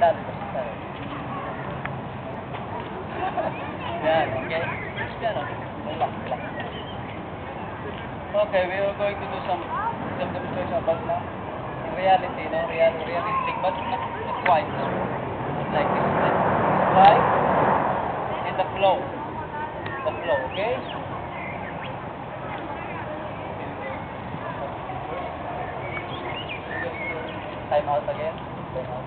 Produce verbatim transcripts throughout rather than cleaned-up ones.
Dali, dali. Yan, okay? Yan, relax, relax. Okay, we are going to do some some demonstration about now. In reality, no, real, realistic, but not, not quite. Not like this. Try in the flow. The flow, okay? Time out again. Time out.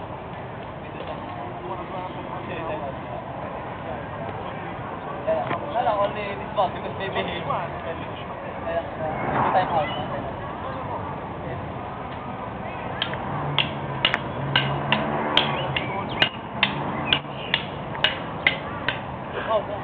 Yeah, no, no, only this one because maybe he. Yeah, maybe time out. No? Time out. Oh, no.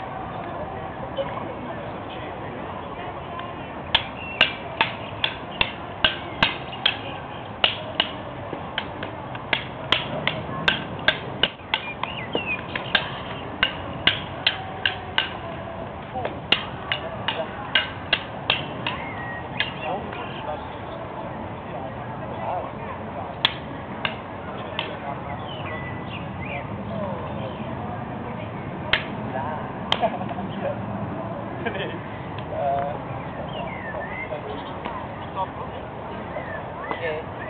Okay.